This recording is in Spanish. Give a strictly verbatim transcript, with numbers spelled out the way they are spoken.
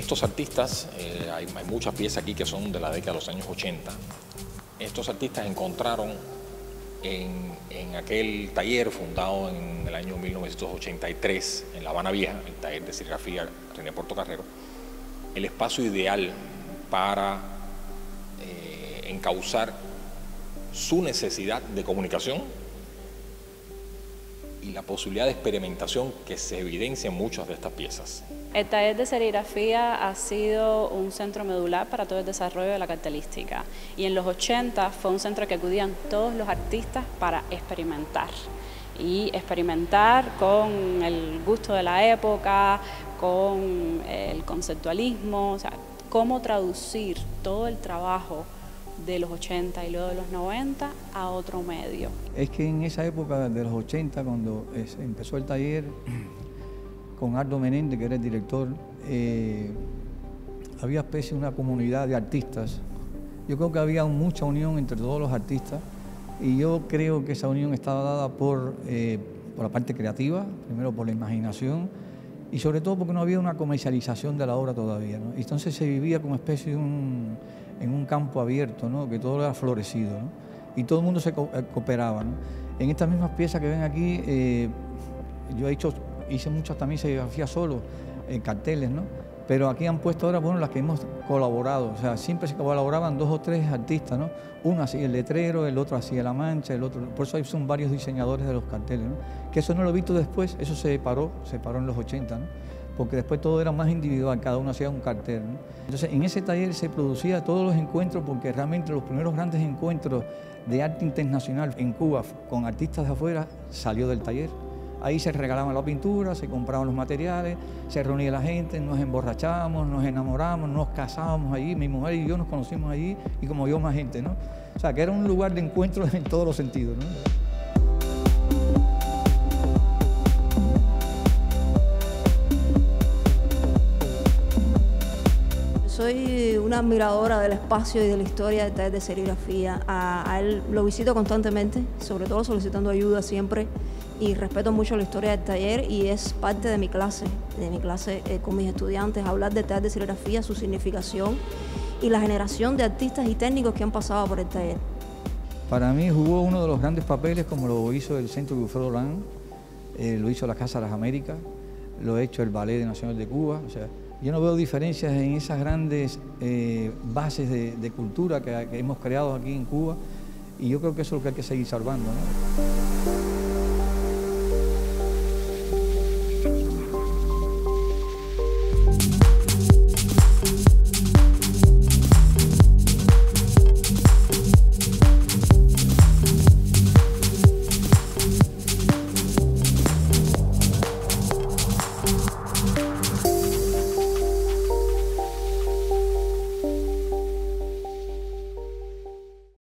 estos artistas, eh, hay, hay muchas piezas aquí que son de la década de los años ochenta. Estos artistas encontraron en, en aquel taller fundado en el año mil novecientos ochenta y tres en La Habana Vieja, el taller de serigrafía René Portocarrero, el espacio ideal para eh, encauzar su necesidad de comunicación y la posibilidad de experimentación que se evidencia en muchas de estas piezas. El taller de serigrafía ha sido un centro medular para todo el desarrollo de la cartelística, y en los ochenta fue un centro que acudían todos los artistas para experimentar y experimentar con el gusto de la época, con el conceptualismo, o sea, cómo traducir todo el trabajo de los ochenta y luego de los noventa a otro medio. Es que en esa época de los ochenta, cuando empezó el taller con Aldo Menéndez, que era el director, eh, había especie de una comunidad de artistas. Yo creo que había mucha unión entre todos los artistas, y yo creo que esa unión estaba dada por, eh, por la parte creativa, primero por la imaginación, y sobre todo porque no había una comercialización de la obra todavía, ¿no? Y entonces se vivía como especie de un, en un campo abierto, ¿no? Que todo era florecido, ¿no? Y todo el mundo se co cooperaba, ¿no? En estas mismas piezas que ven aquí, eh, yo he hecho, hice muchas también serigrafía solo, en carteles, ¿no? Pero aquí han puesto ahora, bueno, las que hemos colaborado, o sea, siempre se colaboraban dos o tres artistas, ¿no? Uno hacía el letrero, el otro hacía la mancha, el otro, por eso ahí son varios diseñadores de los carteles, ¿no? Que eso no lo he visto después, eso se paró, se paró en los ochenta, ¿no? Porque después todo era más individual, cada uno hacía un cartel, ¿no? Entonces, en ese taller se producía todos los encuentros, porque realmente los primeros grandes encuentros de arte internacional en Cuba con artistas de afuera salió del taller. Ahí se regalaban la pintura, se compraban los materiales, se reunía la gente, nos emborrachábamos, nos enamoramos, nos casábamos allí, mi mujer y yo nos conocimos allí, y como yo más gente, ¿no? O sea, que era un lugar de encuentro en todos los sentidos, ¿no? Soy una admiradora del espacio y de la historia del taller de serigrafía. A, a él lo visito constantemente, sobre todo solicitando ayuda siempre, y respeto mucho la historia del taller, y es parte de mi clase, de mi clase eh, con mis estudiantes, hablar del taller de serigrafía, su significación y la generación de artistas y técnicos que han pasado por el taller. Para mí jugó uno de los grandes papeles, como lo hizo el Centro Wilfredo Lang, eh, lo hizo la Casa de las Américas, lo ha hecho el Ballet Nacional de Cuba. O sea, yo no veo diferencias en esas grandes eh, bases de, de cultura que, que hemos creado aquí en Cuba, y yo creo que eso es lo que hay que seguir salvando, ¿no?